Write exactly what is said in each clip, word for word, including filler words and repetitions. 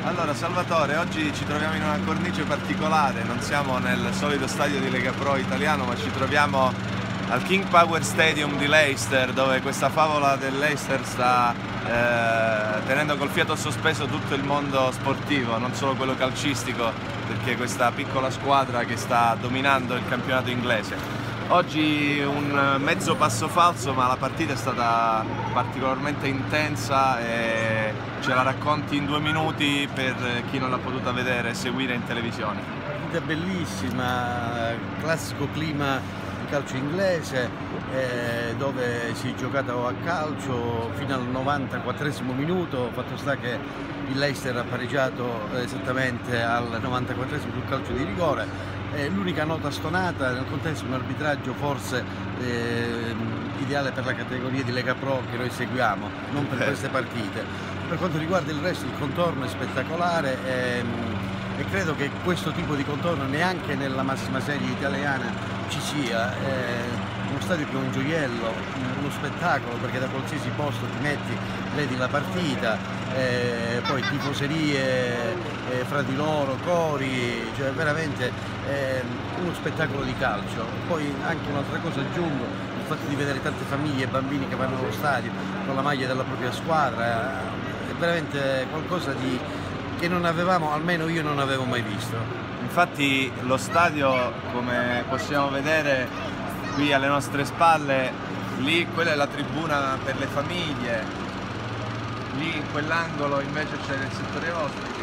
Allora Salvatore, oggi ci troviamo in una cornice particolare, non siamo nel solito stadio di Lega Pro italiano, ma ci troviamo al King Power Stadium di Leicester, dove questa favola del Leicester sta eh, tenendo col fiato sospeso tutto il mondo sportivo, non solo quello calcistico, perché questa piccola squadra che sta dominando il campionato inglese. Oggi un mezzo passo falso, ma la partita è stata particolarmente intensa e ce la racconti in due minuti per chi non l'ha potuta vedere e seguire in televisione. Partita bellissima, classico clima di calcio inglese eh, dove si è giocato a calcio fino al novantaquattresimo minuto, fatto sta che il Leicester ha pareggiato esattamente al novantaquattresimo sul calcio di rigore. L'unica nota stonata nel contesto di un arbitraggio forse eh, ideale per la categoria di Lega Pro che noi seguiamo, non per queste partite. Per quanto riguarda il resto, il contorno è spettacolare e, e credo che questo tipo di contorno neanche nella massima serie italiana ci sia. È uno stadio che è un gioiello, uno spettacolo, perché da qualsiasi posto ti metti vedi la partita, eh, poi tifoserie eh, fra di loro, cori, cioè veramente eh, uno spettacolo di calcio. Poi anche un'altra cosa aggiungo, il fatto di vedere tante famiglie e bambini che vanno allo stadio con la maglia della propria squadra, è veramente qualcosa di, che non avevamo, almeno io non avevo mai visto. Infatti lo stadio, come possiamo vedere qui alle nostre spalle, lì quella è la tribuna per le famiglie, lì in quell'angolo invece c'è il settore ospiti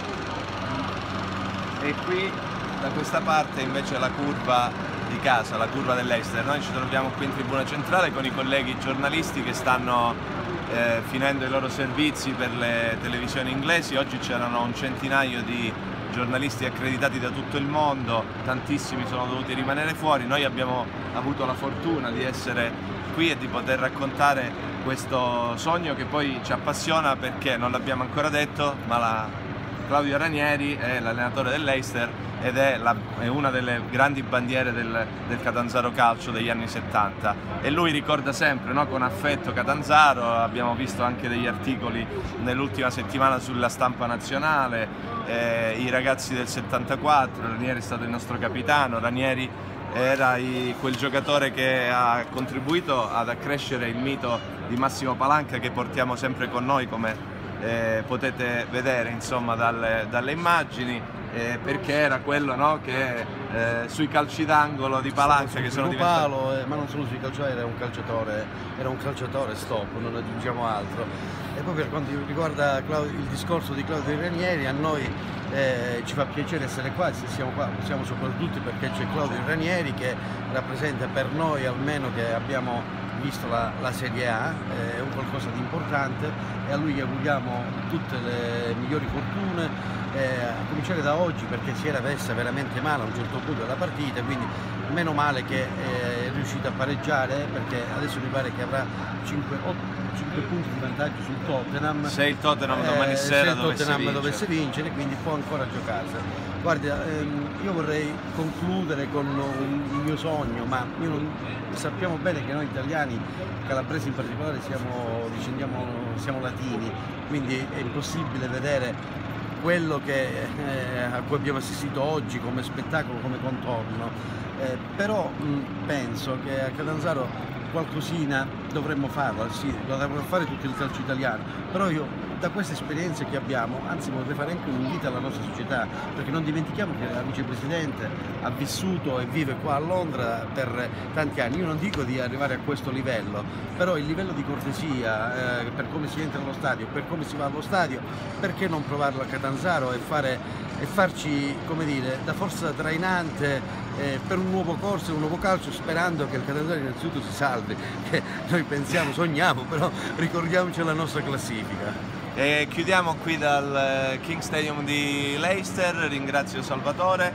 e qui da questa parte invece la curva di casa, la curva dell'Eister. Noi ci troviamo qui in tribuna centrale con i colleghi giornalisti che stanno eh, finendo i loro servizi per le televisioni inglesi. Oggi c'erano un centinaio di giornalisti accreditati da tutto il mondo, tantissimi sono dovuti rimanere fuori. Noi abbiamo avuto la fortuna di essere qui e di poter raccontare questo sogno che poi ci appassiona, perché non l'abbiamo ancora detto, ma la Claudio Ranieri è l'allenatore dell'Eister ed è, la, è una delle grandi bandiere del, del Catanzaro calcio degli anni settanta, e lui ricorda sempre, no, con affetto Catanzaro. Abbiamo visto anche degli articoli nell'ultima settimana sulla stampa nazionale, eh, i ragazzi del settantaquattro, Ranieri è stato il nostro capitano, Ranieri era i, quel giocatore che ha contribuito ad accrescere il mito di Massimo Palanca, che portiamo sempre con noi, come eh, potete vedere insomma dalle, dalle immagini, eh, perché era quello, no, che eh, sui calci d'angolo di Palanca che sono diventati... palo, eh, ma non solo sui calciatori, era un calciatore, era un calciatore stop, non aggiungiamo altro. E poi per quanto riguarda il discorso di Claudio Ranieri, a noi eh, ci fa piacere essere qua, se siamo qua siamo soprattutto perché c'è Claudio Ranieri che rappresenta per noi, almeno che abbiamo visto la, la Serie A, eh, è un qualcosa di importante, e a lui gli auguriamo tutte le migliori fortune, eh, a cominciare da oggi, perché si era messa veramente male a un certo punto della partita, quindi meno male che eh, è riuscito a pareggiare, perché adesso mi pare che avrà cinque punti di vantaggio sul Tottenham. Se il Tottenham domani eh, sera se il dovesse, Tottenham vincere. dovesse vincere, quindi può ancora giocarsela. Guarda, ehm, io vorrei concludere con un, il mio sogno, ma io non, sappiamo bene che noi italiani, calabresi in particolare, siamo, discendiamo, siamo latini, quindi è impossibile vedere quello che, eh, a cui abbiamo assistito oggi come spettacolo, come contorno. Eh, però mh, penso che a Catanzaro qualcosina dovremmo farla, sì, lo dovremmo fare tutto il calcio italiano, però io da queste esperienze che abbiamo, anzi vorrei fare anche un invito alla nostra società, perché non dimentichiamo che la vicepresidente ha vissuto e vive qua a Londra per tanti anni. Io non dico di arrivare a questo livello, però il livello di cortesia, eh, per come si entra allo stadio, per come si va allo stadio, perché non provarlo a Catanzaro e, fare, e farci, come dire, da forza trainante eh, per un nuovo corso, un nuovo calcio, sperando che il Catanzaro innanzitutto si salvi, che noi pensiamo, sogniamo, però ricordiamoci la nostra classifica. E chiudiamo qui dal King Stadium di Leicester. Ringrazio Salvatore,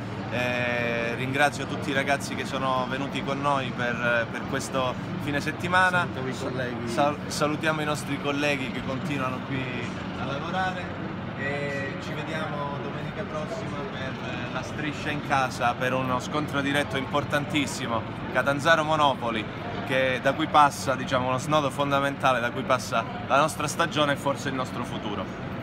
eh, ringrazio tutti i ragazzi che sono venuti con noi per, per questo fine settimana. Sal salutiamo i nostri colleghi che continuano qui a lavorare e ci vediamo domenica prossima per la striscia in casa, per uno scontro diretto importantissimo, Catanzaro Monopoli, che da cui passa, diciamo, uno snodo fondamentale da cui passa la nostra stagione e forse il nostro futuro.